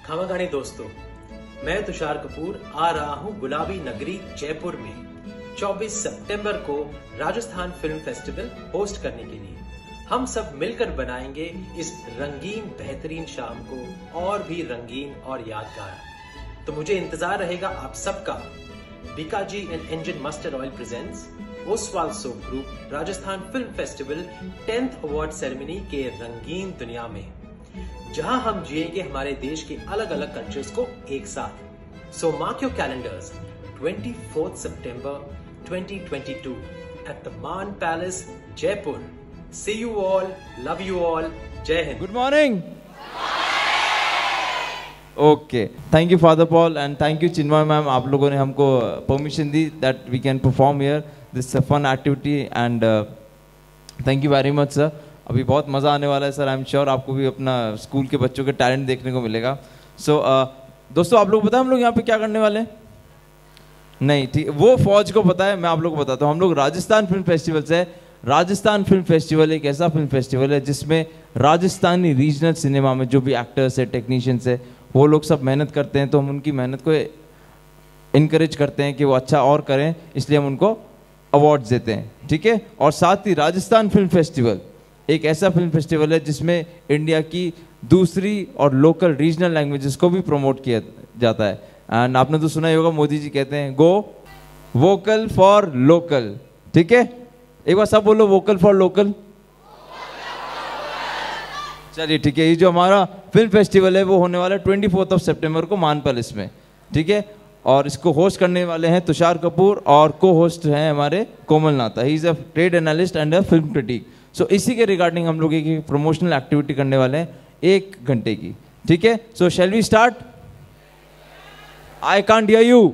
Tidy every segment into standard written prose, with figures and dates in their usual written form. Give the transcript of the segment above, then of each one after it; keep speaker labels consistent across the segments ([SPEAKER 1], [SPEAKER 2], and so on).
[SPEAKER 1] खमागानी दोस्तों, मैं तुषार कपूर आ रहा हूँ गुलाबी नगरी जयपुर में 24 सितंबर को राजस्थान फिल्म फेस्टिवल होस्ट करने के लिए। हम सब मिलकर बनाएंगे इस रंगीन बेहतरीन शाम को और भी रंगीन और यादगार। तो मुझे इंतजार रहेगा आप सबका। Bikaji and engine mustard oil presents Oswal soap group Rajasthan film festival 10th award ceremony के रंगीन दुनिया में, जहां हम जिएंगे हमारे देश के अलग अलग कल्चर्स को एक साथ। So mark your calendars 24th September 2022 at the Maan Palace, Jaipur. See you all, love you all. Jai Hind.
[SPEAKER 2] Good morning. Okay, thank you Father Paul and thank you Chinmay ma'am. आप लोगों ने हमको permission the that we can perform here. This is a fun activity and thank you very much sir. अभी बहुत मज़ा आने वाला है सर। आई एम श्योर आपको भी अपना स्कूल के बच्चों के टैलेंट देखने को मिलेगा। सो दोस्तों, आप लोग पता है हम लोग यहाँ पे क्या करने वाले हैं? नहीं, ठीक, वो फौज को पता है, मैं आप लोग को बताता हूँ। हम लोग राजस्थान फिल्म फेस्टिवल से। राजस्थान फिल्म फेस्टिवल एक ऐसा फिल्म फेस्टिवल है जिसमें राजस्थानी रीजनल सिनेमा में जो भी एक्टर्स है, टेक्नीशियंस है, वो लोग सब मेहनत करते हैं। तो हम उनकी मेहनत को इनकरेज करते हैं कि वो अच्छा और करें, इसलिए हम उनको अवार्ड्स देते हैं, ठीक है। और साथ ही राजस्थान फिल्म फेस्टिवल एक ऐसा फिल्म फेस्टिवल है जिसमें इंडिया की दूसरी और लोकल रीजनल लैंग्वेजेस को भी प्रमोट किया जाता है। एंड आपने तो सुना ही होगा, मोदी जी कहते हैं गो वोकल फॉर लोकल, ठीक है। एक बार सब बोलो वोकल फॉर लोकल। चलिए ठीक है, ये जो हमारा फिल्म फेस्टिवल है वो होने वाला है 24 सितंबर को मान पैलेस में, ठीक है। और इसको होस्ट करने वाले हैं तुषार कपूर और को होस्ट हैं हमारे Komal Nahta. He is a trade analyst and a film critic. So इसी के रिगार्डिंग हम लोग एक प्रमोशनल एक्टिविटी करने वाले हैं 1 घंटे की, ठीक है। So shall we start? I can't hear you.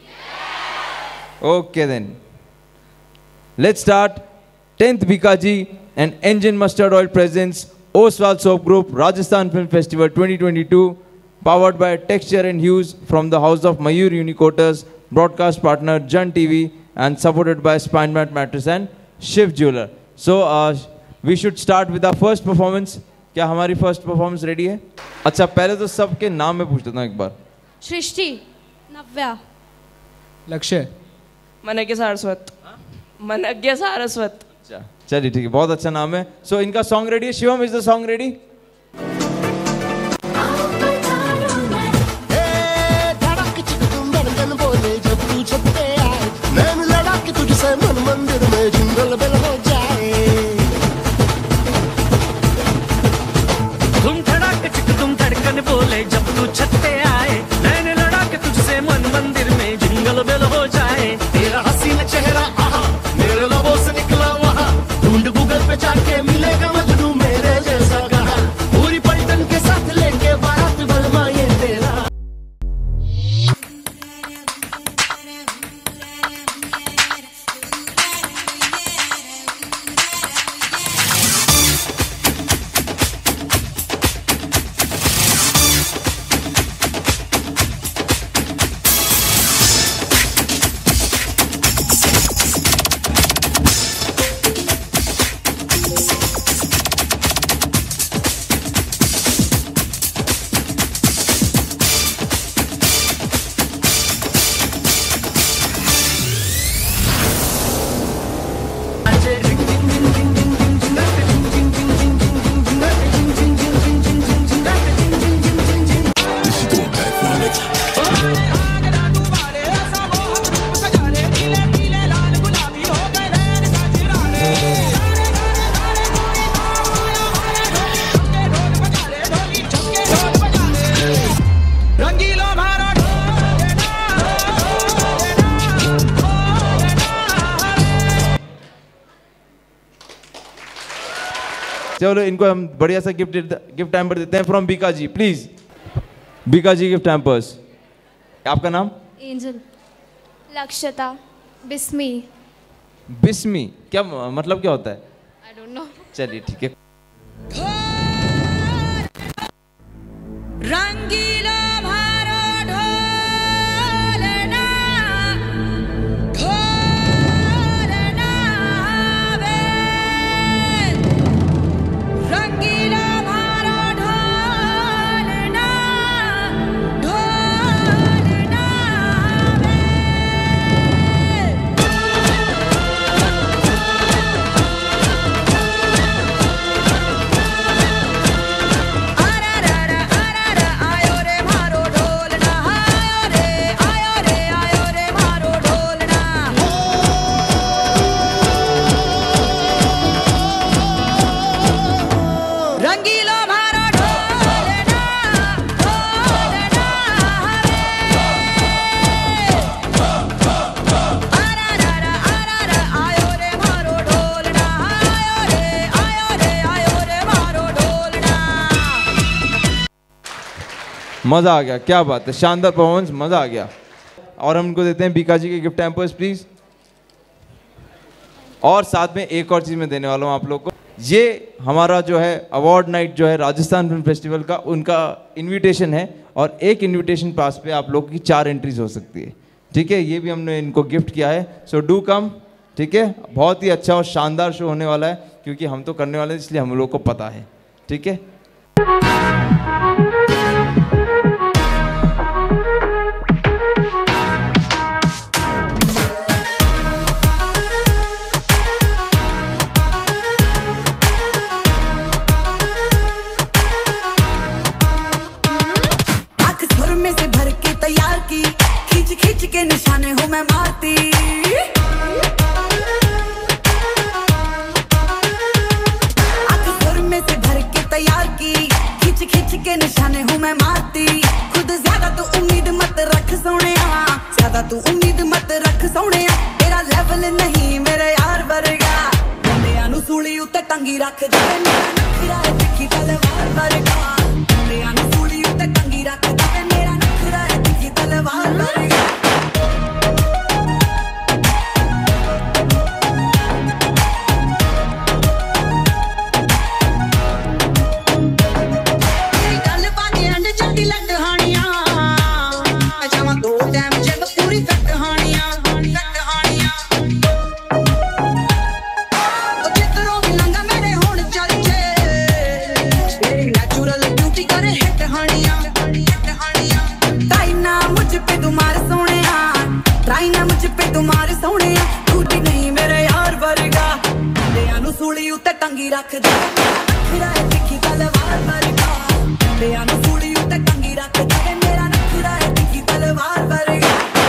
[SPEAKER 2] Okay then let's start. 10th Bikaji and Engine Mustard Oil presents Oswal Soap Group Rajasthan Film Festival 2022, powered by Texture and Hues from the House of Mayur Uniquoters, broadcast partner Jan TV, and supported by Spinemat Mattress and Shiv Jeweler. So we should start with our first performance. क्या हमारी first performance ready है? अच्छा, पहले तो सबके नाम में पूछ लेता हूँ एक बार।
[SPEAKER 3] सृष्टि, नव्या,
[SPEAKER 4] लक्ष्य,
[SPEAKER 5] मनज्ञ सारस्वत। मनज्ञ सारस्वत।
[SPEAKER 2] अच्छा, चलिए ठीक है, बहुत अच्छा नाम है। सो इनका सॉन्ग रेडी है। Shivam, is the song ready?
[SPEAKER 6] मंदिर में जिंगल बेल हो जाए,
[SPEAKER 7] तुम धड़ाक चिक तुम धड़कन बोले जब तू छत पे आए, मैंने लड़ा के तुझसे मन मंदिर में जिंगल बेल हो जाए। तेरा हसीन चेहरा आहा मेरे लबों से निकला वहाँ, ढूंढ गूगल पे जाके मिलेगा मजनू मेरे जैसा कहा, पूरी पलटन के साथ लेके बारात बलमा ये तेरा।
[SPEAKER 2] चलो इनको हम बढ़िया सा गिफ्ट हैम्पर देते हैं from Bikaji. Please Bikaji gift hampers. आपका नाम?
[SPEAKER 3] एंजल, लक्षता, बिस्मी।
[SPEAKER 2] बिस्मी क्या मतलब, क्या होता है?
[SPEAKER 3] I don't know.
[SPEAKER 2] चलिए ठीक है।
[SPEAKER 8] रंगीला भारो ढोलना, ढोलना वे, रंगीला भारो ढोलना,
[SPEAKER 2] मज़ा आ गया, क्या बात है, शानदार परफॉर्मेंस, मज़ा आ गया। और हम इनको देते हैं बीकाजी के गिफ्ट हैम्पर्स प्लीज़। और साथ में एक और चीज़ मैं देने वाला हूँ आप लोग को, ये हमारा जो है अवार्ड नाइट जो है राजस्थान फिल्म फेस्टिवल का, उनका इनविटेशन है और एक इनविटेशन पास पे आप लोग की 4 एंट्रीज हो सकती है, ठीक है। ये भी हमने इनको गिफ्ट किया है, सो डू कम, ठीक है। बहुत ही अच्छा और शानदार शो होने वाला है, क्योंकि हम तो करने वाले हैं इसलिए हम लोग को पता है, ठीक है।
[SPEAKER 8] खींच के निशाने हूँ मैं मारती, आँख सुर में से भर के तैयार की, खींच खींच के निशाने हूँ मैं मारती। खुद ज्यादा तू उम्मीद मत रख सोनिया, ज्यादा तू उम्मीद मत रख सोनिया, तेरा लेवल नहीं मेरे यार वर्गा, बंदियां नू सूली उत्ते टंगी रख दे, मेरा नखरा है तिखी तलवार वर्गा, बंदियां नू सूली उत्ते टंगी रख दे, मेरा नखरा है तिखी तलवार वर्गा। टंगी रख दे, नखरा है तिखी तलवार वर्गा, बंदियां नू सूली उत्ते टंगी रख दे, मेरा नखरा है तिखी तलवार वर्गा।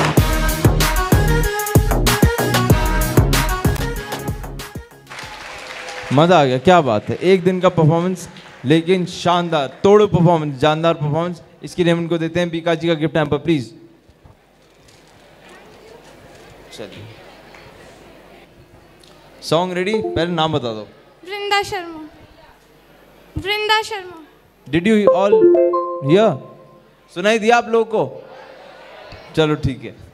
[SPEAKER 2] मज़ा आ गया, क्या बात है, एक दिन का परफॉर्मेंस लेकिन शानदार, तोड़ परफॉर्मेंस, जानदार परफॉर्मेंस। इसके लिए हम इनको देते हैं बीकाजी का गिफ्ट हैम्पर प्लीज। चलिए, सॉन्ग रेडी, पहले नाम बता दो।
[SPEAKER 3] Vrinda Sharma. Vrinda Sharma.
[SPEAKER 2] Did you all hear? सुनाई दिया आप लोगों को? चलो ठीक है।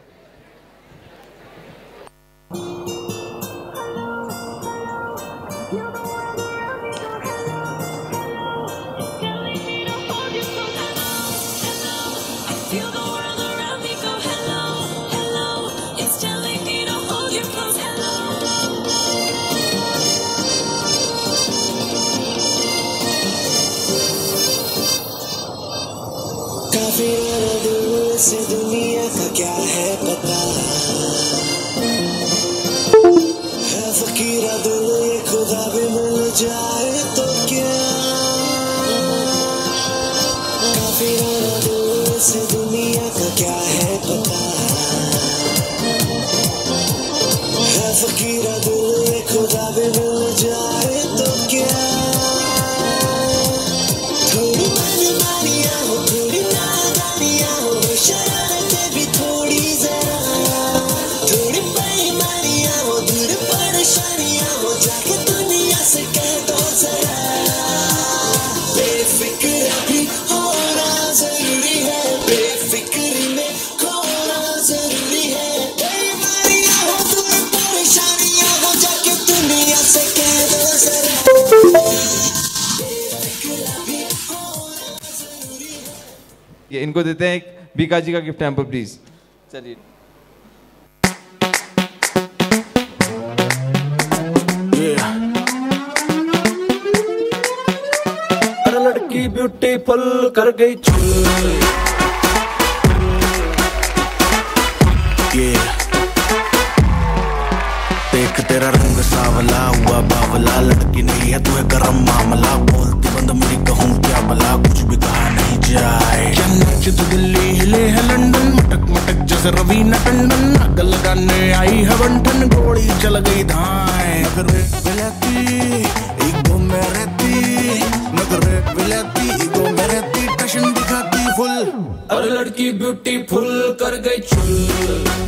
[SPEAKER 6] से दुनिया का क्या है पता, है फकीरा दिल ये खुदा भी मिल जाए तो क्या, काफी राना दिल से दुनिया का क्या है पता, है फकीरा दिल ये खुदा भी मिल जाए तो क्या, थोड़ी मनमानियां हो, थोड़ी नादानियां हो, शरारतें भी थोड़ी जरा, थोड़ी बेईमानियां हो, दूर परेशानियां हो, जाके दुनिया से कह दो जरा, बेफिक्र भी होना जरूरी है, बेफिक्री में खोना जरूरी है, बेईमानियां हो, दूर परेशानियां हो, जाके दुनिया से कह दो जरा, बेफिक्र भी होना जरूरी है।
[SPEAKER 2] ये इनको देते हैं एक बीकाजी का गिफ्ट हैम्पर प्लीज। चलिए,
[SPEAKER 7] अरे लड़की ब्यूटीफुल कर गई चुल, देख तेरा रंग सावला हुआ बावला, लड़की नहीं है तू है गरम मामला, बोलती बंद मुड़ी कहूँ क्या भला, कुछ भी कहा नहीं जाए, क्या नाच तो दिल्ली हिले है लंदन, मटक मटक जैसे रवीना टंडन, आग लगाने आई है बंठन, गोली चल गई धाए, नगरे विलाती ईगो में रहती, नगरे विलाती ईगो में रहती, टशन दिखाती फुल, अरे लड़की ब्यूटीफुल कर गई चुल,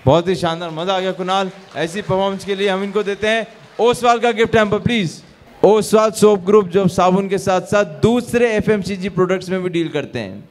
[SPEAKER 2] बहुत ही शानदार, मजा आ गया कुणाल। ऐसी परफॉर्मेंस के लिए हम इनको देते हैं ओसवाल का gift hamper please. Oswal soap group जो साबुन के साथ साथ दूसरे FMCG प्रोडक्ट्स में भी डील करते हैं।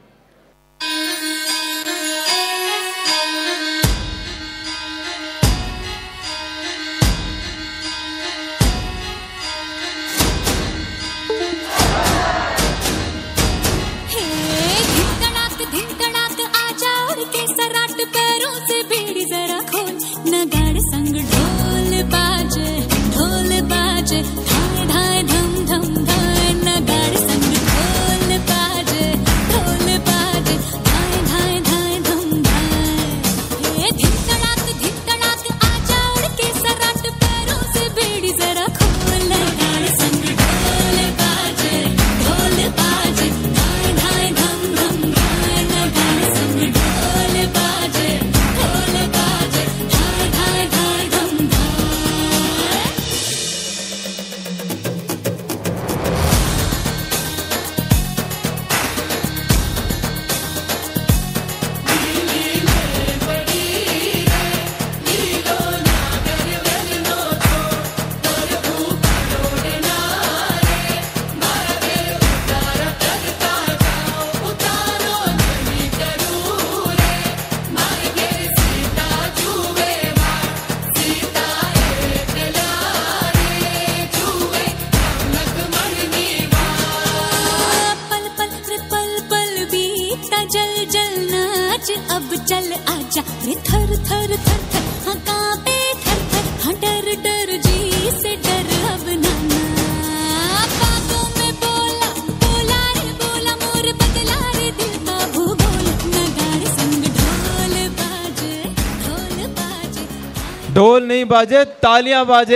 [SPEAKER 2] ढोल नहीं बाजे, तालियां बाजे।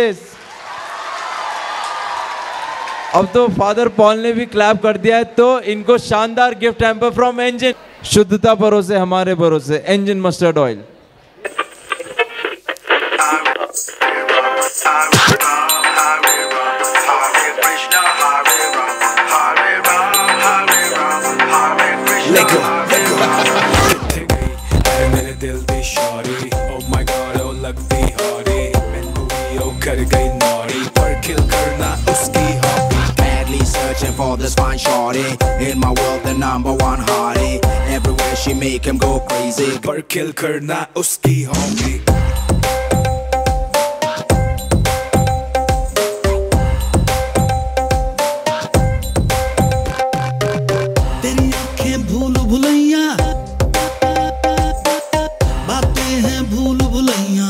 [SPEAKER 2] अब तो फादर पॉल ने भी क्लैप कर दिया है, तो इनको शानदार गिफ्ट हैम्पर फ्रॉम इंजन। शुद्धता भरोसे हमारे भरोसे, इंजन मस्टर्ड ऑयल।
[SPEAKER 9] मैंने दिल दी sorry, oh my god, oh लगती हॉरी, मैंने भी oh कर गई नॉरी, पर किल करना उसकी hobby.
[SPEAKER 10] Madly searching for this fine shorty, in my world the number one hottie, everywhere she make him go crazy,
[SPEAKER 9] पर किल करना उसकी हॉबी।
[SPEAKER 6] तेरी आंखें भूल भुलैया, बातें हैं भूल भुलैया,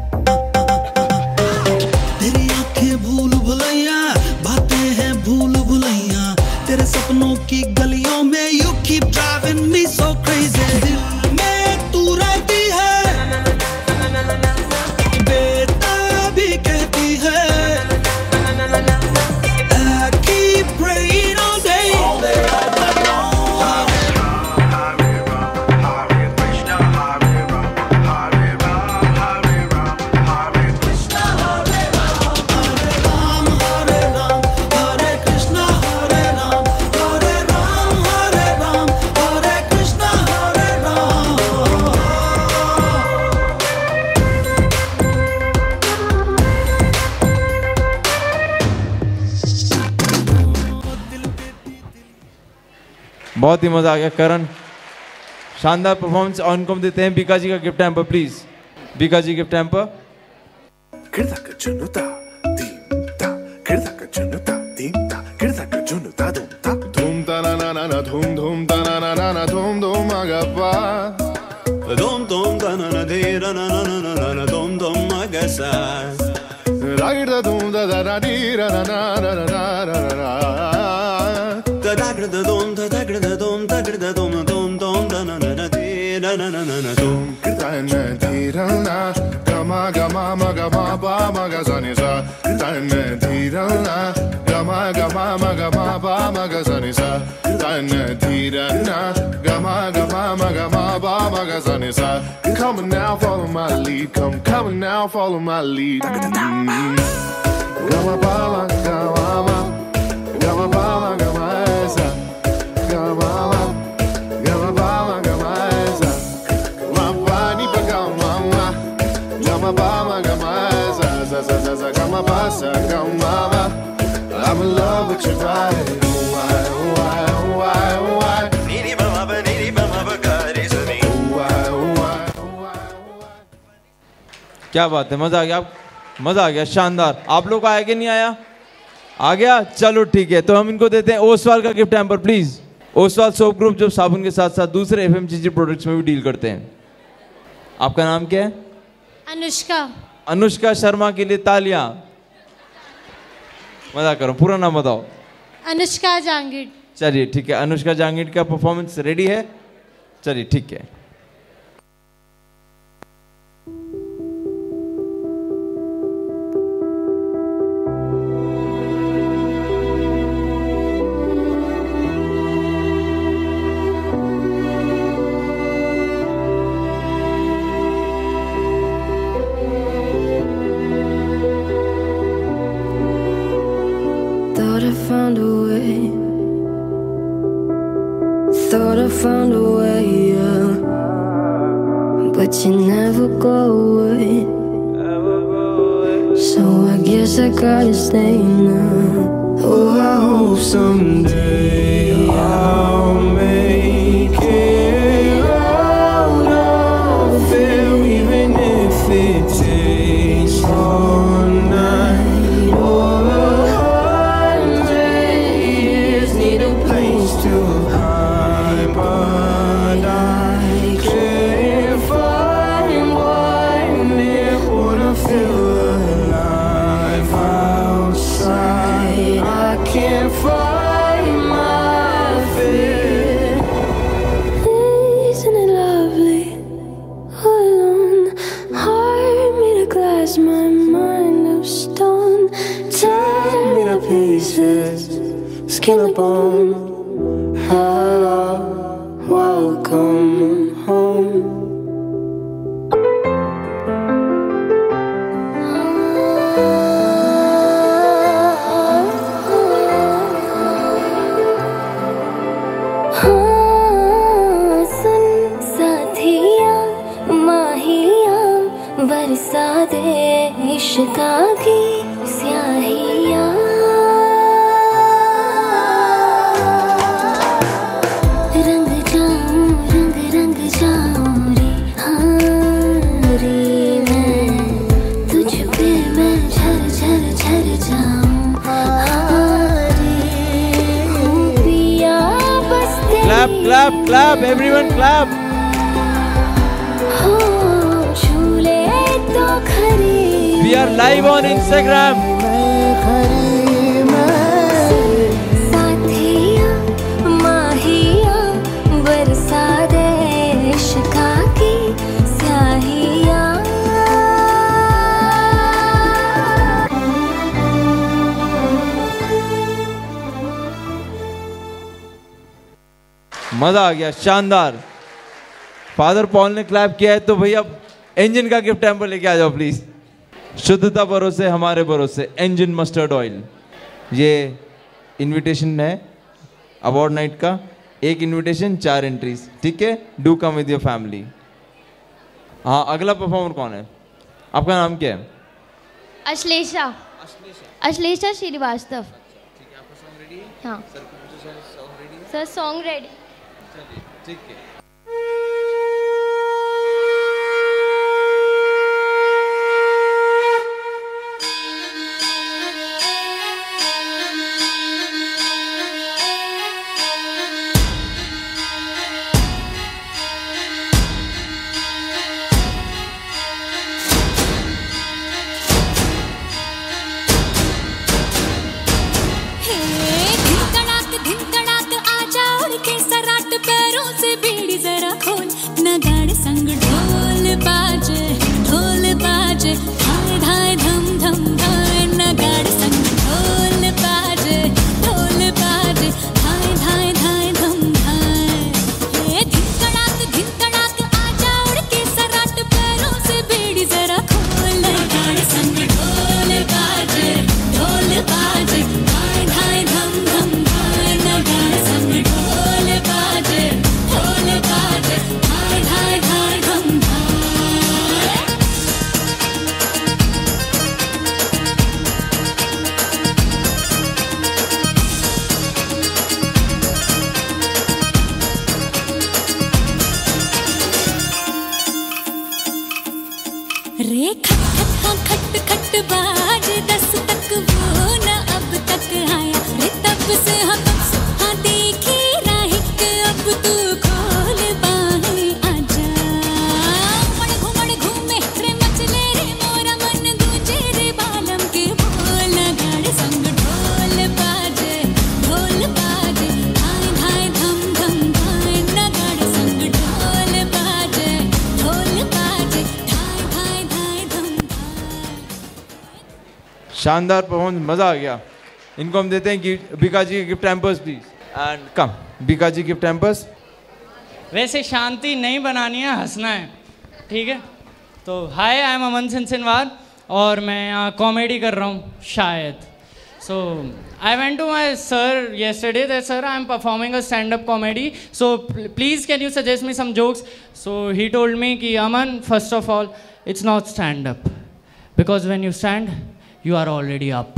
[SPEAKER 6] तेरी आंखें भूल भुलैया, बातें हैं भूल भुलैया, तेरे सपनों की गलियों में you keep driving me so crazy। दिल में तू रहती है, बेटा भी कहती है, I keep praying all day, all night long।
[SPEAKER 2] बहुत ही मजा आ गया करण, शानदार परफॉर्मेंस। और इनको हम देते हैं बीकाजी का gift hamper please. Bikaji gift hamper.
[SPEAKER 11] धूम ता ना ना ना धूम धूम ता ना ना ना धूम धूम आगप्पा, धूम धूम ता ना ना धे ना ना ना ना ना धूम धूम आगसा, राइट दा धूम दा दा दा दी रा ना ना ना ना ना ना दा दा दा धूम दा दा दा धूम दा दा धूम धूम धूम दा ना ना ना दे ना ना ना ना ना धूम ता ना धी रा ना गमा गमा मा गमा पा मा गा सा नि सा, ता ना धी रा ना gama gama ma gama ba ma ga sa ni sa, ta na thi ra na gama gama ma gama ba ma ga sa ni sa. Come on now, follow my lead. Come on now, follow my lead. Gama ba ma gama ma gama ba ma gama sa, gama ma gama ba ma gama sa, ma ba ni ba gama ma
[SPEAKER 2] क्या बात है, मजा आ गया, मजा आ गया, शानदार। आप लोग को आया कि नहीं आया? आ गया, चलो ठीक है। तो हम इनको देते हैं ओसवाल का gift hamper please. Oswal soap group जो साबुन के साथ साथ दूसरे FMCG प्रोडक्ट्स में भी डील करते हैं। आपका नाम क्या है?
[SPEAKER 3] अनुष्का।
[SPEAKER 2] अनुष्का शर्मा के लिए तालियां। मजा करो, पूरा नाम बताओ।
[SPEAKER 3] अनुष्का जांगिड।
[SPEAKER 2] चलिए ठीक है, अनुष्का जांगिड का परफॉर्मेंस रेडी है? चलिए ठीक है।
[SPEAKER 12] Thought I found a way, yeah. But you never go away. So I guess I gotta stay now. Oh, I hope someday I'll make it out of there, even if it takes all night or 100 years. Need a place to hide, but I can't find one near. Wanna feel alive outside. I can't find my fear. Isn't it lovely? Alone, heart made of glass, my mind of stone. Tear me to pieces, skin and bone. Hello, welcome home. सुन साथिया माहिया बरसा दे इश्क़ा की स्याहिया। रंग जाऊं रंग रंग जाऊं रे, हाँ रे मैं तुझ पे मैं झर झर झर जाऊं, हाँ रे हूँ पिया बस तेरी।
[SPEAKER 2] Clap, clap, clap, everyone clap.
[SPEAKER 12] हो झूले तो खरी।
[SPEAKER 2] We are live on Instagram.
[SPEAKER 12] साथिया माहिया बरसा दे इश्क़ा की स्याहिया।
[SPEAKER 2] मजा आ गया, शानदार। फादर पॉल ने क्लैप किया है तो भैया इंजन का गिफ्ट हैम्पर लेके आ जाओ प्लीज। शुद्धता भरोसे हमारे भरोसे, इंजन मस्टर्ड ऑयल। ये इनविटेशन है अवार्ड नाइट का, एक इनविटेशन 4 एंट्रीज, ठीक है? Do come with your family. हाँ, अगला परफॉर्मर कौन है? आपका नाम क्या है?
[SPEAKER 3] अश्लेषा। अश्लेषा श्रीवास्तव। हाँ सर, सॉन्ग रेडी।
[SPEAKER 2] ठीक है।
[SPEAKER 12] धिन तड़ाक आजा उड़ के सराट पैरों से बीड़ी
[SPEAKER 2] शानदार परफॉर्मेंस, मज़ा आ गया। इनको हम देते हैं कि बिकाजी के gift hampers please, and come Bikaji gift hampers.
[SPEAKER 13] वैसे शांति नहीं बनानी है, हंसना है, ठीक है। तो हाय, आई एम अमन सिंसनवार और मैं यहाँ कॉमेडी कर रहा हूँ शायद। So I went to my sir yesterday that sir I am performing a stand-up comedy, so please can you suggest me some jokes? So he told me कि Aman, first of all it's not stand-up because when you stand you are already up.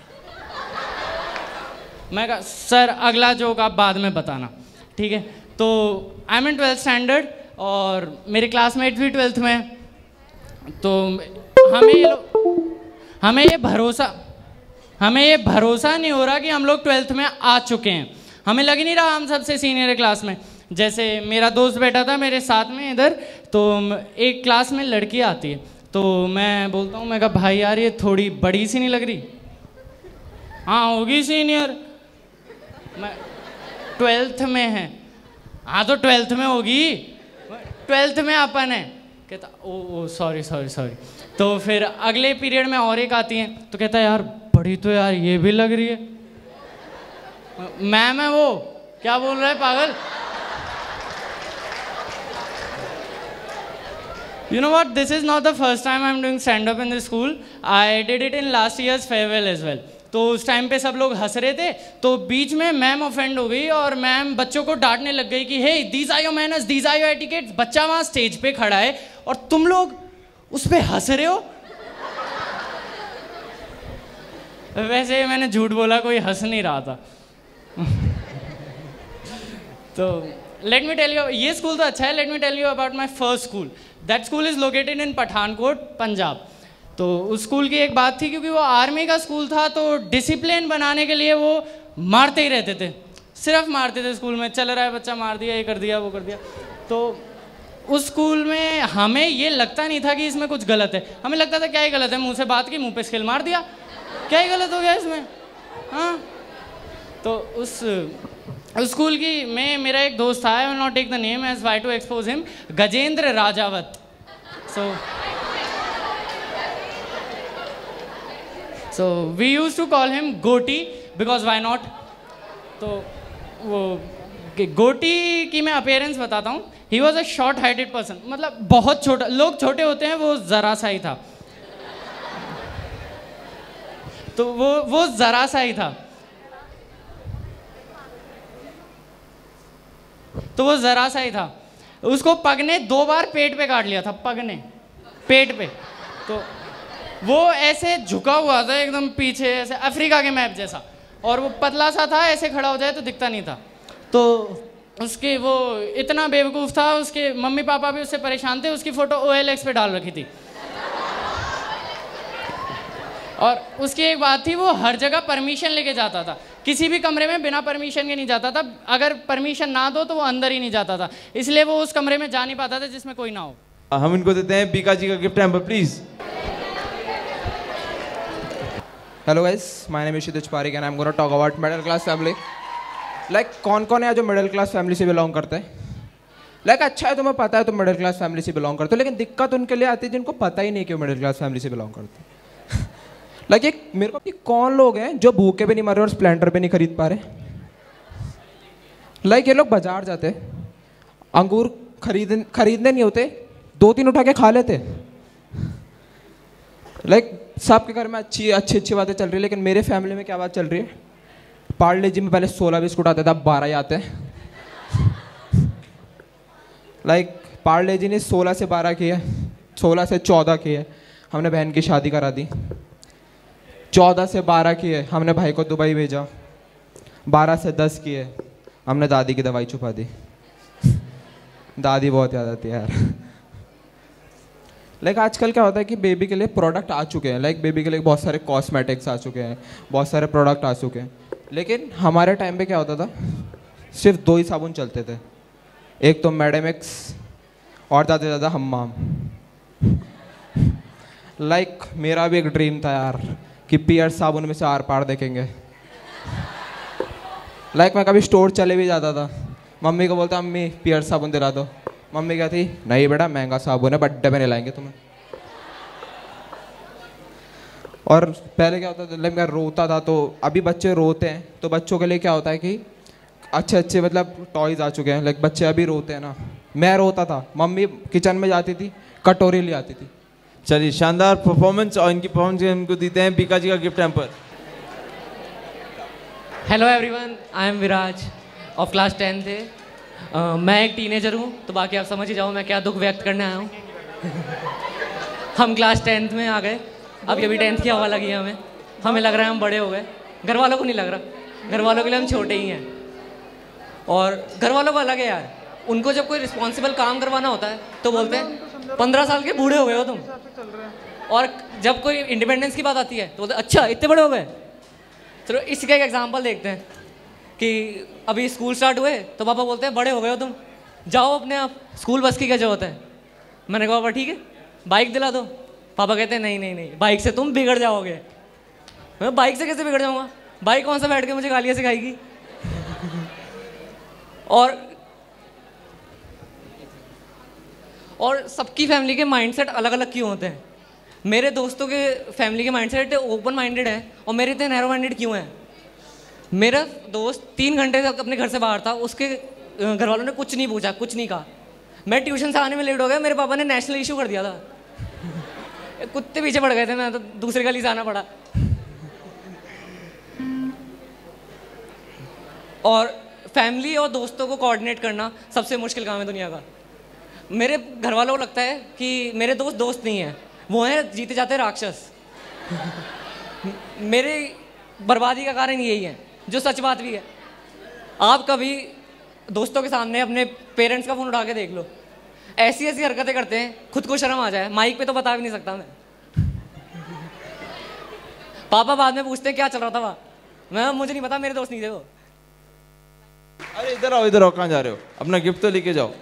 [SPEAKER 13] मैं कहा sir अगला joke आप बाद में बताना, ठीक है। तो I am in 12th standard और मेरे क्लासमेट्स भी 12th में हैं। तो हमें ये भरोसा नहीं हो रहा कि हम लोग 12th में आ चुके हैं। हमें लग नहीं रहा हम सबसे सीनियर है क्लास में। जैसे मेरा दोस्त बैठा था मेरे साथ में इधर, तो एक क्लास में लड़की आती है, तो मैं बोलता हूँ, मैं कहा भाई यार ये थोड़ी बड़ी सी नहीं लग रही? हाँ होगी सीनियर, मैं 12th में है। हाँ तो 12th में होगी, 12th में अपन है। कहता ओ सॉरी। तो फिर अगले पीरियड में और एक आती है, तो कहता यार बड़ी तो यार ये भी लग रही है। मैम है वो, क्या बोल रहा है पागल। You know what? This is not the first time I'm doing stand-up in this school. I did it in last year's farewell as well. तो उस टाइम पे सब लोग हंस रहे थे, तो बीच में मैम ऑफेंड हो गई और मैम बच्चों को डांटने लग गई कि hey these are your manners, these are your etiquettes. बच्चा वहाँ स्टेज पे खड़ा है और तुम लोग उस पे हंस रहे हो। वैसे मैंने झूठ बोला, कोई हंस नहीं रहा था। तो लेट मी टेल यू, ये स्कूल तो अच्छा है। Let me tell you about my first school. That school is located in Pathankot, Punjab. तो उस स्कूल की एक बात थी, क्योंकि वो आर्मी का स्कूल था, तो डिसिप्लिन बनाने के लिए वो मारते ही रहते थे, सिर्फ मारते थे। स्कूल में चल रहा है बच्चा, मार दिया, ये कर दिया, वो कर दिया। तो उस स्कूल में हमें ये लगता नहीं था कि इसमें कुछ गलत है। हमें लगता था क्या ही गलत है, मुंह से बात की, मुंह पे स्किल मार दिया, क्या ही गलत हो गया इसमें। हाँ, तो उस स्कूल की में मेरा एक दोस्त था, I will not take the name as why to expose him, Gajendra Rajawat. So we used to call him Goti because why not? तो वो गोटी की मैं अपीयरेंस बताता हूँ। He was a short-heighted person, मतलब बहुत छोटा, लोग छोटे होते हैं, वो ज़रा सा ही था। तो वो ज़रा सा ही था। तो वो ज़रा सा ही था। उसको पग ने 2 बार पेट पे काट लिया था, पग ने पेट पे। तो वो ऐसे झुका हुआ था एकदम पीछे, ऐसे अफ्रीका के मैप जैसा, और वो पतला सा था, ऐसे खड़ा हो जाए तो दिखता नहीं था। तो उसके वो इतना बेवकूफ़ था, उसके मम्मी पापा भी उससे परेशान थे। उसकी फ़ोटो OLX पे डाल रखी थी। और उसकी एक बात थी, वो हर जगह परमिशन लेके जाता था। किसी भी कमरे में बिना परमिशन के नहीं जाता था। अगर परमिशन ना दो तो वो अंदर ही नहीं जाता था, इसलिए वो उस कमरे में जा नहीं पाता था जिसमें कोई ना हो।
[SPEAKER 2] हम इनको देते हैं बीकाजी का gift hamper please.
[SPEAKER 14] Hello guys, my name is Kshitij Pareek and I am gonna talk about middle class family. Like कौन है जो मिडिल क्लास फैमिली से बिलोंग करते हैं? लाइक अच्छा है, तुम्हें पता है तुम मिडिल क्लास फैमिली से बिलोंग करते हो, लेकिन दिक्कत उनके लिए आती है जिनको पता ही नहीं कि वो मिडिल क्लास फैमिली से बिलोंग करते हैं। लाइक एक मेरे को कौन लोग हैं जो भूखे भी नहीं मर रहे और स्प्लेंडर पे नहीं खरीद पा रहे? लाइक ये लोग बाजार जाते, अंगूर खरीदने नहीं होते, 2-3 उठा के खा लेते। लाइक सबके घर में अच्छी बातें चल रही है, लेकिन मेरे फैमिली में क्या बात चल रही है? पार्ले जी में पहले 16 बिस्कुट आते थे, अब 12 ही आते हैं। लाइक पार्ले जी ने 16 से 12 किए, 16 से 14 किए, हमने बहन की शादी करा दी। 14 से 12 किए, हमने भाई को दुबई भेजा। 12 से 10 किए, हमने दादी की दवाई छुपा दी। दादी बहुत याद आती है यार। लाइक आजकल क्या होता है कि बेबी के लिए प्रोडक्ट आ चुके हैं। लाइक बेबी के लिए बहुत सारे कॉस्मेटिक्स आ चुके हैं, बहुत सारे प्रोडक्ट आ चुके हैं। लेकिन हमारे टाइम पे क्या होता था, सिर्फ 2 ही साबुन चलते थे, एक तो मैडेमिक्स और ज़्यादा से ज़्यादा हम्माम। लाइक मेरा भी एक ड्रीम था यार कि पियर साबुन में से आर पार देखेंगे। लाइक मैं कभी स्टोर चले भी जाता था, मम्मी को बोलता अम्मी पियर साबुन दिला दो। मम्मी क्या थी, नहीं बेटा महंगा साबुन है, बड्डे में नहीं लाएंगे तुम्हें। और पहले क्या होता था, मैं रोता था, तो अभी बच्चे रोते हैं तो बच्चों के लिए क्या होता है कि अच्छे अच्छे मतलब टॉयज़ आ चुके हैं, लाइक बच्चे अभी रोते हैं ना। मैं रोता था, मम्मी किचन में जाती थी, कटोरी ले आती थी।
[SPEAKER 2] चलिए, शानदार परफॉर्मेंस, और इनकी परफॉर्मेंस हमको देते हैं बिकाजी का gift hamper.
[SPEAKER 15] Hello everyone, I am Viraj of class 10 थे। मैं एक टीनेजर हूँ, तो बाकी आप समझ ही जाओ मैं क्या दुख व्यक्त करने आया हूँ। हम क्लास 10th में आ गए, अभी अभी 10th की हवा लगी है हमें। हमें लग रहा है हम बड़े हो गए, घर वालों को नहीं लग रहा, घर वालों के लिए हम छोटे ही हैं। और घर वालों को अलग है यार, उनको जब कोई रिस्पॉन्सिबल काम करवाना होता है तो बोलते हैं 15 साल के बूढ़े हो गए हो तुम। और जब कोई इंडिपेंडेंस की बात आती है तो बोलते हैं अच्छा इतने बड़े हो गए। चलो इसी का एक एग्जांपल देखते हैं कि अभी स्कूल स्टार्ट हुए तो पापा बोलते हैं बड़े हो गए हो तुम, जाओ अपने आप, स्कूल बस की क्या जरूरत है। मैंने कहा पापा ठीक है बाइक दिला दो। पापा कहते हैं नहीं नहीं नहीं, बाइक से तुम बिगड़ जाओगे। मैं बाइक से कैसे बिगड़ जाऊँगा, बाइक कौन सा बैठ के मुझे गालियाँ सिखाएगी। और सबकी फैमिली के माइंडसेट अलग अलग क्यों होते हैं। मेरे दोस्तों के फैमिली के माइंडसेट ओपन माइंडेड है और मेरे इतने नैरो माइंडेड क्यों हैं। मेरा दोस्त 3 घंटे तक अपने घर से बाहर था, उसके घर वालों ने कुछ नहीं पूछा, कुछ नहीं कहा। मैं ट्यूशन से आने में लेट हो गया, मेरे पापा ने नेशनल इशू कर दिया था। कुत्ते पीछे पड़ गए थे, मैं तो दूसरे गली से आना पड़ा। और फैमिली और दोस्तों को कोऑर्डिनेट करना सबसे मुश्किल काम है दुनिया का। मेरे घर वालों को लगता है कि मेरे दोस्त दोस्त नहीं हैं, वो हैं जीते जाते राक्षस। मेरे बर्बादी का कारण यही है, जो सच बात भी है। आप कभी दोस्तों के सामने अपने पेरेंट्स का फ़ोन उठा के देख लो, ऐसी ऐसी हरकतें करते हैं खुद को शर्म आ जाए। माइक पे तो बता भी नहीं सकता मैं। पापा बाद में पूछते हैं क्या चल रहा था वहाँ, मैं मुझे नहीं पता, मेरे दोस्त नहीं थे वो।
[SPEAKER 2] अरे इधर आओ, इधर आओ, कहाँ जा रहे हो, अपना गिफ्ट तो लेके जाओ।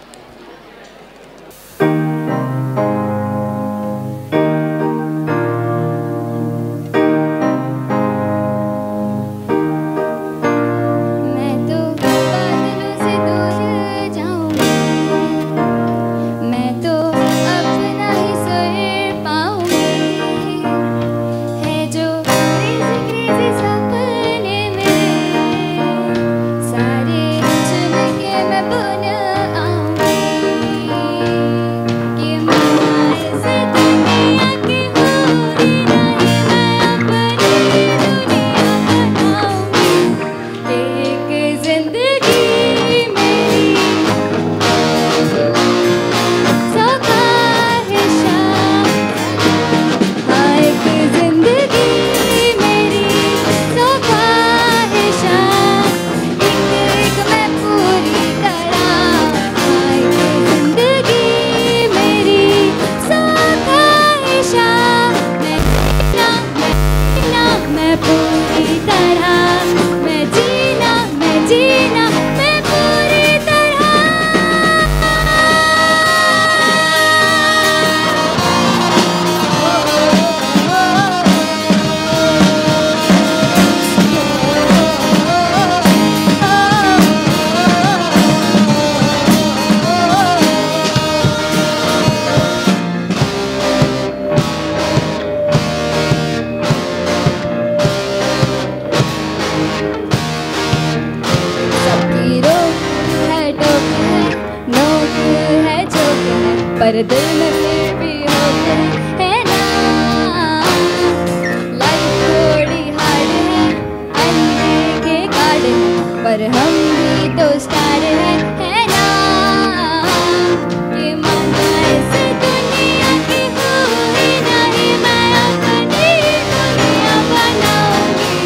[SPEAKER 16] पर दिल में फिर भी होते हैं ना। लाइफ थोड़ी हार्ड है, अन्य के कार्ड है, पर हम भी तो स्टार है ना। ये माना इस दुनिया की हो ही नहीं, मैं अपनी दुनिया बनाऊंगी।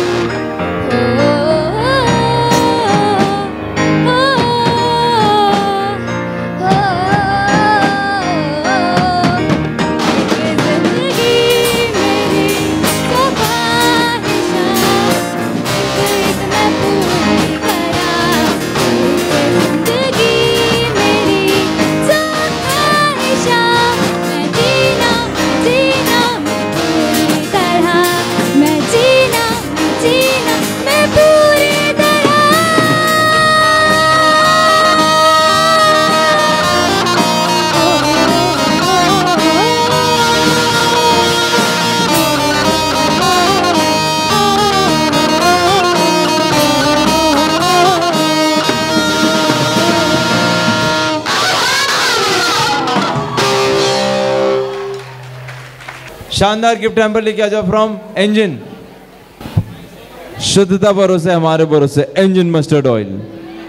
[SPEAKER 2] शानदार गिफ्ट हैम्पर लेके आ जाओ फ्रॉम इंजन। शुद्धता भरोसे हमारे भरोसे, इंजन मस्टर्ड ऑयल।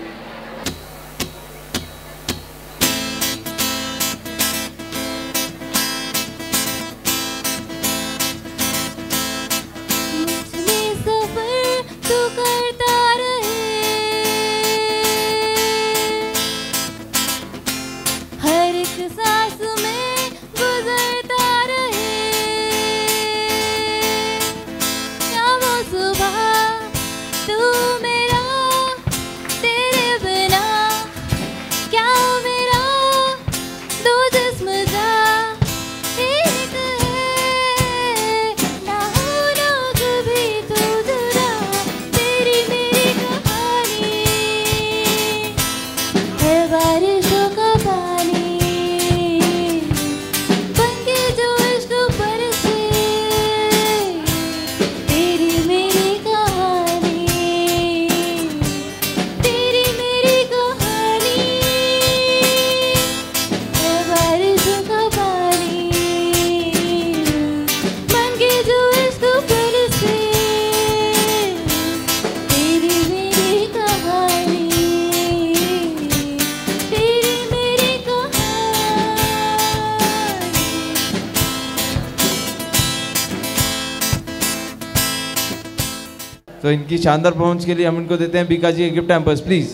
[SPEAKER 2] तो इनकी शानदार परफॉर्मेंस के लिए हम इनको देते हैं बीकाजी के gift hampers please.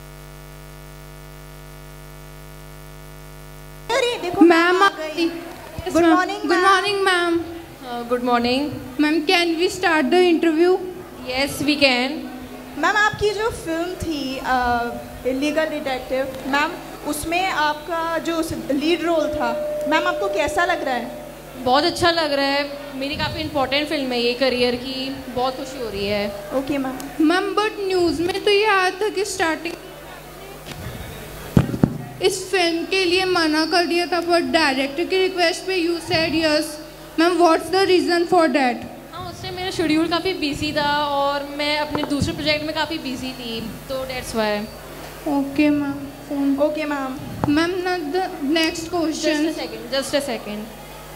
[SPEAKER 17] Ma'am good morning ma'am.
[SPEAKER 5] Good morning
[SPEAKER 17] ma'am, can we start the interview?
[SPEAKER 5] Yes we can.
[SPEAKER 18] Ma'am आपकी जो फिल्म थी इलीगल डिटेक्टिव, मैम उसमें आपका जो लीड रोल था, मैम आपको कैसा लग रहा है?
[SPEAKER 5] बहुत अच्छा लग रहा है, मेरी काफ़ी इंपॉर्टेंट फिल्म है ये करियर की, बहुत खुशी हो रही है।
[SPEAKER 18] Okay ma'am.
[SPEAKER 17] Ma'am but news में तो ये आया था कि स्टार्टिंग इस फिल्म के लिए मना कर दिया था, बट डायरेक्टर की रिक्वेस्ट पे you said yes. Ma'am what's the reason for that?
[SPEAKER 5] हाँ, उससे मेरा शेड्यूल काफ़ी बिजी था और मैं अपने दूसरे प्रोजेक्ट में काफ़ी बिजी थी, तो dates why.
[SPEAKER 17] Okay ma'am.
[SPEAKER 18] Okay ma'am.
[SPEAKER 17] Ma'am the next question.
[SPEAKER 5] Just a second.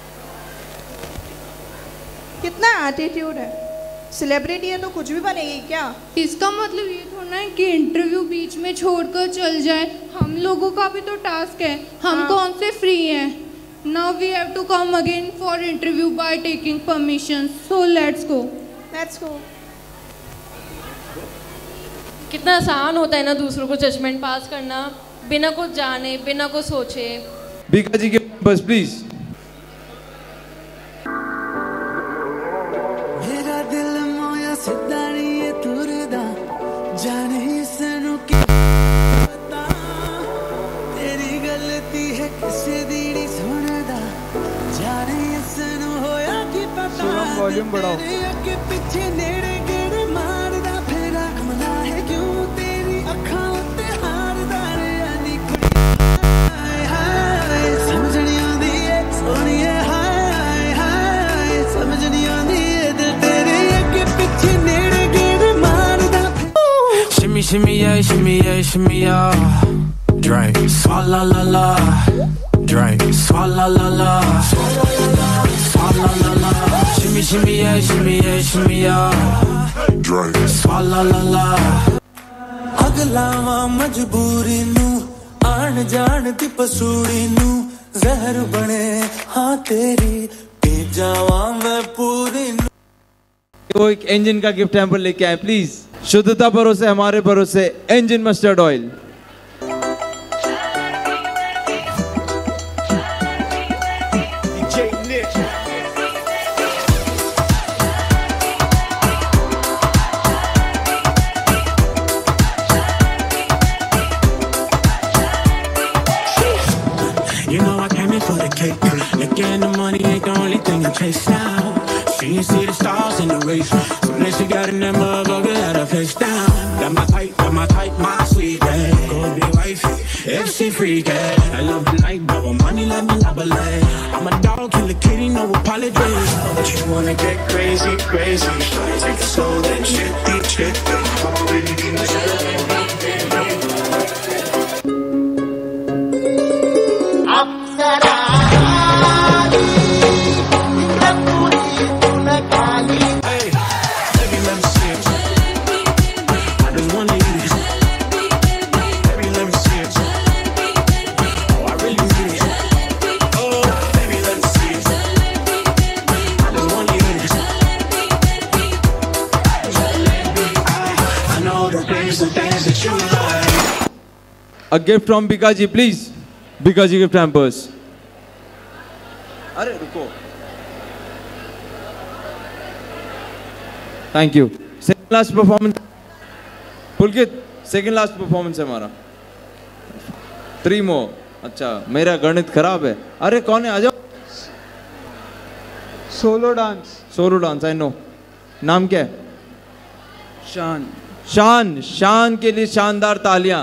[SPEAKER 18] कितना एटीट्यूड है, सेलिब्रिटी है तो कुछ भी बनेगी क्या?
[SPEAKER 17] इसका मतलब ये थोड़ा है कि इंटरव्यू बीच में छोड़कर चल जाए, हम लोगों का भी तो टास्क है, हम कौन से फ्री हैं? Now we have to come again for interview by taking permission, so let's go.
[SPEAKER 5] कितना आसान होता है ना दूसरों को जजमेंट पास करना, बिना कुछ जाने, बिना कुछ सोचे।
[SPEAKER 2] बीकाजी के बस प्लीज।
[SPEAKER 6] मेरा दिल मोया सिद्धारी ये तुरदा जाने इसनु की पता, तेरी गलती है किसे दीड़ी सुनदा जाने इसनु होया की पता।
[SPEAKER 14] वॉल्यूम बढ़ाओ।
[SPEAKER 6] के पीछे नेड़े गेड़े मारदा फेरा कमला है क्यों तेरी अखां उत्ते हारदा रे आनी हाय हाय समझ नहीं आंदी ए सोनिए हाय हाय समझ नहीं आंदी ए दिल तेरे अगे पीछे नेड़े गेड़े मारदा।
[SPEAKER 9] Shimmy, shimmy, yeah, shimmy, yeah, shimmy, yeah. Drink, swalla la la. Drink, swalla la la. Swalla la la. Shimmy, shimmy, yeah, shimmy, yeah, shimmy, yeah. Drink, swalla la la.
[SPEAKER 6] अगलावा मजबूरी नू आन जान दी पसूड़ी नू जहर बने हाँ तेरी पी जावा मैं पूरी नू।
[SPEAKER 2] वो एक इंजन का गिफ्ट हैम्पर लेके आए प्लीज। शुद्धता भरोसे हमारे भरोसे, engine mustard oil.
[SPEAKER 9] You know I came in for the cake. Looking the money ain't the only thing I chase now. She ain't see the stars in the race. So then she got in that motherfucker, had her face down. Got my type, my sweet babe. Go be wifey, if she freaky. I love the night, but with money let me love a leg. I'm a dog, kill a kitty, no apology. But you wanna get crazy, crazy. Take it slow, then chitty, chitty. Already in the shadow.
[SPEAKER 6] Apsara
[SPEAKER 9] brings the things that you like.
[SPEAKER 2] A gift from Bikaji, please. Bikaji gift hampers. अरे रुको. Thank you. Second last performance. Pulkit, second last performance है हमारा. 3 more. अच्छा, मेरा गणित खराब है. अरे कौन है, आ जाओ.
[SPEAKER 4] Solo dance.
[SPEAKER 2] Solo dance, I know. नाम क्या है?
[SPEAKER 4] शान.
[SPEAKER 2] शान. शान के लिए शानदार तालियां.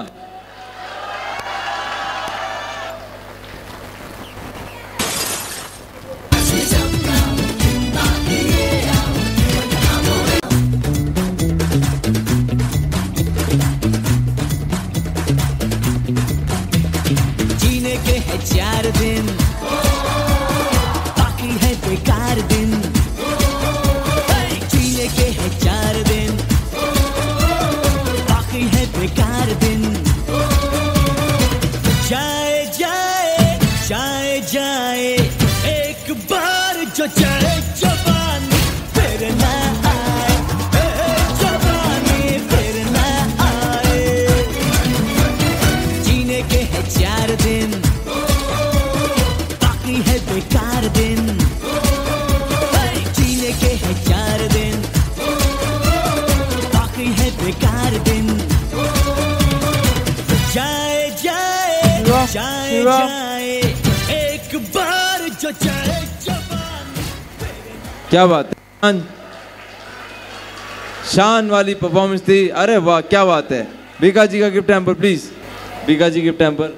[SPEAKER 6] जीने के है 4 दिन, बाकी है बेकार दिन. जीने के है 4 दिन, बाकी है बेकार दिन. जाए जाए जाए जाए एक बार जो जाए जवानी फिर ना आए. जवानी फिर ना आए. जीने के है 4 दिन, बाकी है बेकार दिन. जीने के है 4 दिन, बाकी है बेकार दिन. जाए जाए जाए जाए एक बार जो जाए जवानी.
[SPEAKER 2] क्या बात है. शान. शान वाली परफॉर्मेंस थी. अरे वाह, क्या बात है. बीकाजी का gift hamper please. Bikaji gift hamper.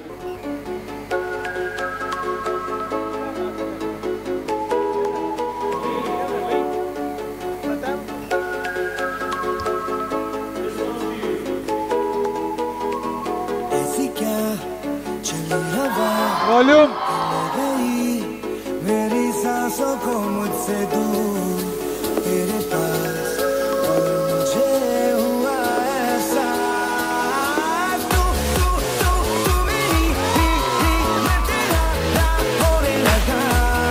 [SPEAKER 6] ऐसी क्या चली हवा
[SPEAKER 4] वॉल्यूम.
[SPEAKER 6] गई मेरी सांसों को मुझसे दूर तेरे पास, और मुझे हुआ ऐसा. तू तू तू तू मेरी ही मैं तेरा होने लगा.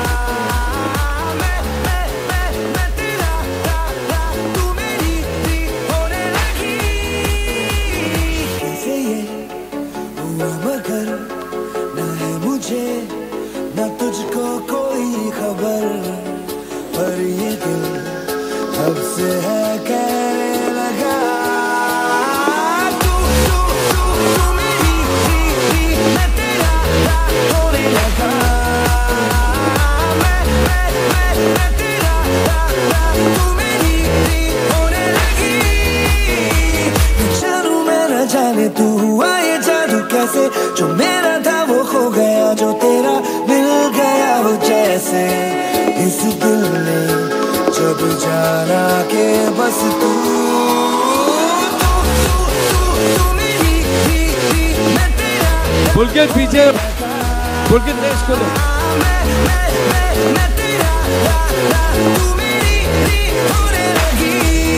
[SPEAKER 6] मैं तेरा तू मेरी ही होने लगी. कैसे ये हुआ मगर ना है मुझे ना तुझको कोई खबर, पर ये दिल अब से है कहने लगा. तू तू तू तू मेरी ही मैं तेरा होने लगा. मैं तेरा तू मेरी ही होने लगी. जानू मैं न जाने तू हुआ ये जादू कैसे, जो मेरा था वो खो गया, जो तेरा मिल गया वो जैसे. इस दिल ने जब जाना के बस तू मेरी ही मैं तेरा.
[SPEAKER 2] पुलकित पीछे. पुलकित रेस को दो.
[SPEAKER 6] मैं तेरा तू मेरी ही होने लगी.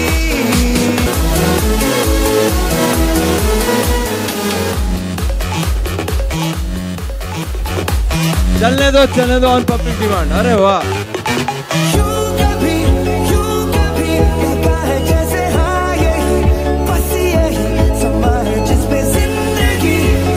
[SPEAKER 2] चलने दो ऑन पब्लिक डिमांड. अरे वाह.
[SPEAKER 6] यूं कभी लगा है जैसे हाँ यही बस यही समा है जिसमें जिंदगी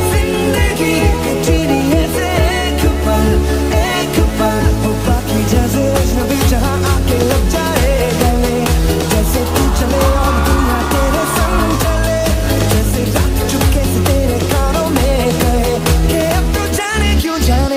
[SPEAKER 6] जीनी है से एक पल हो बाकी जैसे अजनबी जहाँ आके लग जाए गले. जैसे तू चले और दुनिया तेरे संग चले, जैसे रात चुपके से तेरे कानों में कहे कि अब तो जाने क्यों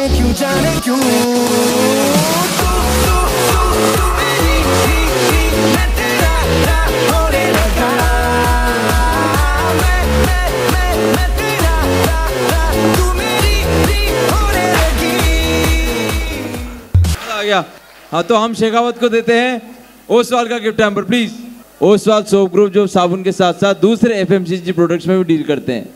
[SPEAKER 2] गया. हाँ तो हम शेखावत को देते हैं ओसवाल का gift hamper please. Oswal soap group जो साबुन के साथ साथ दूसरे FMCG प्रोडक्ट्स में भी डील करते हैं.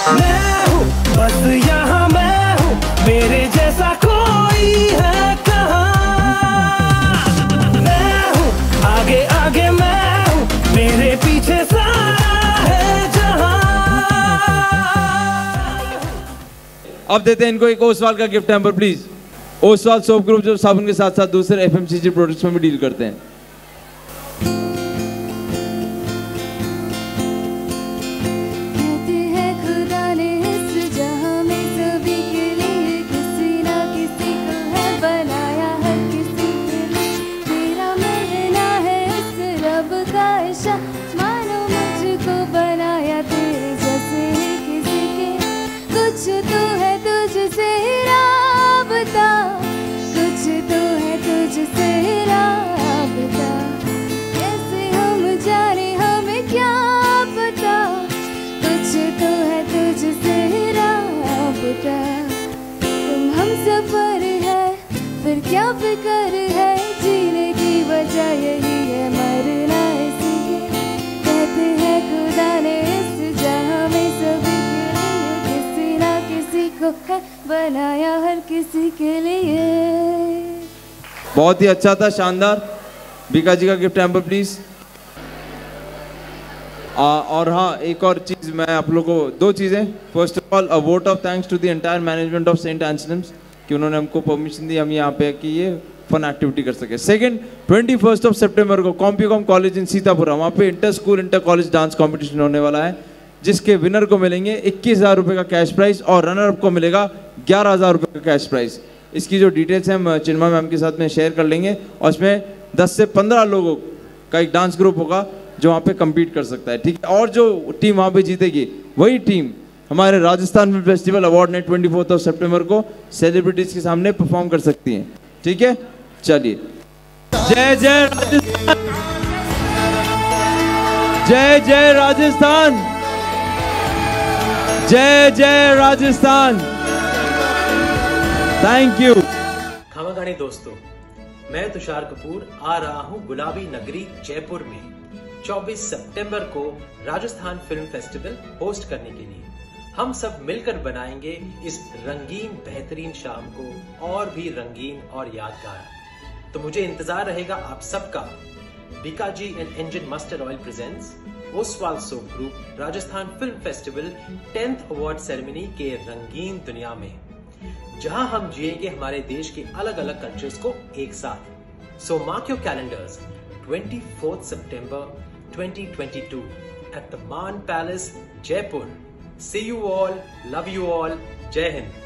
[SPEAKER 7] मैं हूँ बस यहाँ मैं हूँ, मेरे जैसा कोई है कहाँ। मैं हूँ आगे आगे मैं हूँ, मेरे पीछे सारा है जहाँ।
[SPEAKER 2] अब देते हैं इनको एक ओसवाल का gift hamper please. Oswal soap group जो साबुन के साथ साथ दूसरे FMCG प्रोडक्ट्स में भी डील करते हैं।
[SPEAKER 12] कहते हैं खुदा ने इस जहां में सभी के लिए किसी ना किसी को है बनाया, हर किसी के लिए तेरा मिलना है इस रब का इशा। मानो मुझको बनाया तेरे जैसे ही किसी के, कुछ तो है तुझसे राबता, कुछ तो है तुझसे राबता। कैसे हम जाने हमें क्या पता, कुछ तो है तुझसे राबता। तुम हम सफर है फिर क्या फिक्र है, जीने की वजह यही है मरना इसी के। कहते हैं खुदा ने इस जहां में सभी के लिए किसी ना किसी को है बनाया, हर किसी के लिए।
[SPEAKER 2] बहुत ही अच्छा था, शानदार। बीकाजी का गिफ्ट हैम्पर प्लीज। और हाँ, एक और चीज मैं आप लोगों को, दो चीजें। First of all, a vote of thanks to the entire management of Saint Anselm's कि उन्होंने हमको परमिशन दी हम यहाँ पे कि ये फन एक्टिविटी कर सके। सेकंड, 21 सितंबर को कॉम्प्यूकॉम कॉलेज इन सीतापुरा, वहाँ पे inter school inter college dance competition होने वाला है, जिसके विनर को मिलेंगे 21,000 रुपये का कैश प्राइज और रनर अप को मिलेगा 11,000 रुपये का कैश प्राइज। इसकी जो डिटेल्स हैं हम चिन्मय मैम के साथ में शेयर कर लेंगे, और इसमें 10 से 15 लोगों का एक डांस ग्रुप होगा जो वहाँ पे compete कर सकता है, ठीक है। और जो टीम वहाँ पे जीतेगी वही टीम हमारे Rajasthan film festival award night 24 सितंबर को सेलिब्रिटीज के सामने परफॉर्म कर सकती हैं, ठीक है। चलिए, जय जय राजस्थान, जय जय राजस्थान, जय जय राजस्थान। Thank you.
[SPEAKER 1] खमागाणी दोस्तों, मैं तुषार कपूर आ रहा हूँ गुलाबी नगरी जयपुर में 24 सितंबर को राजस्थान फिल्म फेस्टिवल होस्ट करने के लिए। हम सब मिलकर बनाएंगे इस रंगीन बेहतरीन शाम को और भी रंगीन और यादगार। तो मुझे इंतजार रहेगा आप सबका। Bikaji and engine mustard oil presents Oswal soap group Rajasthan film festival 10th award ceremony के रंगीन दुनिया में, जहां हम जिएंगे हमारे देश के अलग अलग कल्चर्स को एक साथ। So mark your calendars, 24 September 2022 at the Maan Palace, Jaipur. See you all, love you all, Jai Hind.